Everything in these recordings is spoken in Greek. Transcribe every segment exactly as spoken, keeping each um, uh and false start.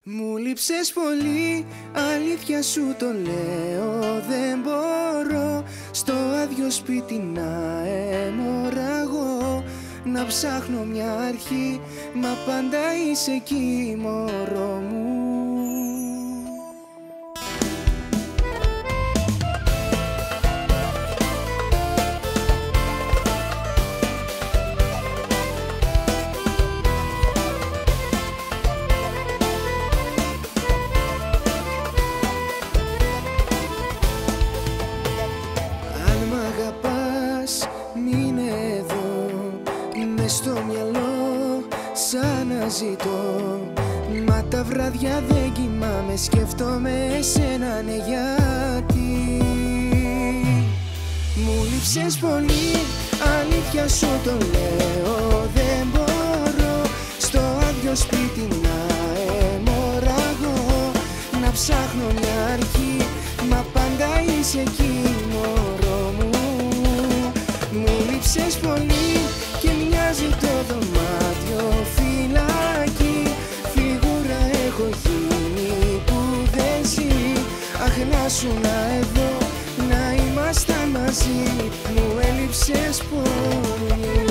Μου λείψες πολύ, αλήθεια σου το λέω. Δεν μπορώ στο άδειο σπίτι να αιμορραγώ, να ψάχνω μια αρχή, μα πάντα είσαι εκεί μωρό μου. Μείνε εδώ, μες στο μυαλό σαν να ζητώ, μα τα βράδια δεν κοιμάμαι, σκέφτομαι εσένα, ναι γιατί. Μου λείψες πολύ, αλήθεια σου το λέω. Δεν μπορώ στο άδειο σπίτι να αιμορραγώ, να ψάχνω μια αρχή, μα πάντα είσαι εκεί μωρό μου. Μου λείψες πολύ και μοιάζει το δωμάτιο φυλάκι, φιγούρα έχω γίνει που δεν ζει. Αχ, να σου να εδώ, να ήμασταν μαζί, μου έλειψες πολύ.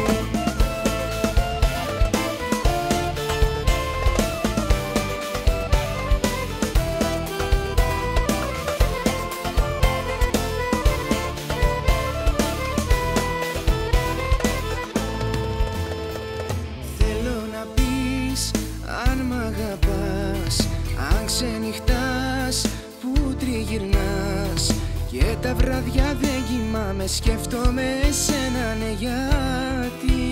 Αν μ' αγαπάς, αν ξενυχτάς, που τριγυρνάς και τα βράδια δεν κοιμάμαι, σκέφτομαι εσένα, ναι γιατί.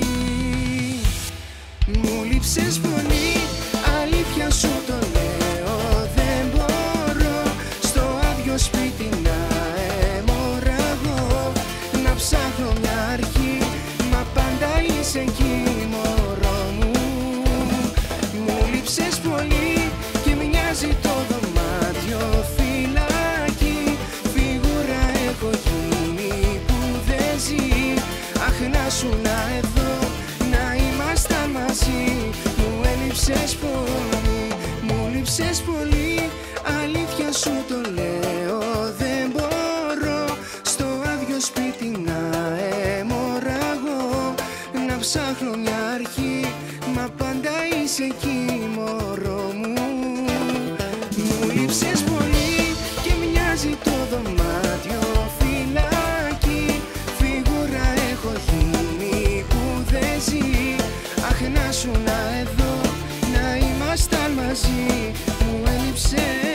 Μου λείψες πολύ, αλήθεια σου το λέω. Δεν μπορώ στο άδειο σπίτι να αιμορραγώ, να ψάχνω μια αρχή, μα πάντα είσαι εκεί μωρό μου. Μου λείψες πολύ και μοιάζει το δωμάτιο φυλάκι, φιγούρα έχω γίνει που δεν ζει. Αχ, να σου να εδώ, να ήμασταν μαζί, μου έλειψες πολύ. Μου λείψες πολύ, αλήθεια σου το λέω. Δεν μπορώ στο άδειο σπίτι να αιμορραγώ, να ψάχνω μια αρχή, μα πάντα είσαι εκεί μωρό μου. Μου λείψες πολύ και μοιάζει το δωμάτιο φυλάκι, φιγούρα έχω γίνει που δεν ζει. Αχ, να σου να εδώ, να ήμασταν μαζί, μου έλειψες.